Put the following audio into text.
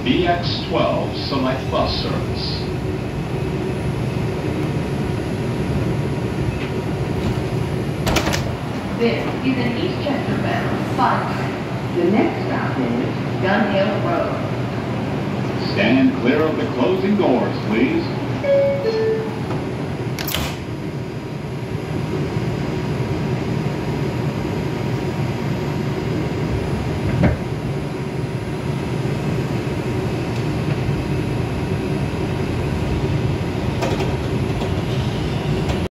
BX12 Select Bus Service. This is an Eastchester bound 5 train. The next stop is Gun Hill Road. Stand clear of the closing doors, please.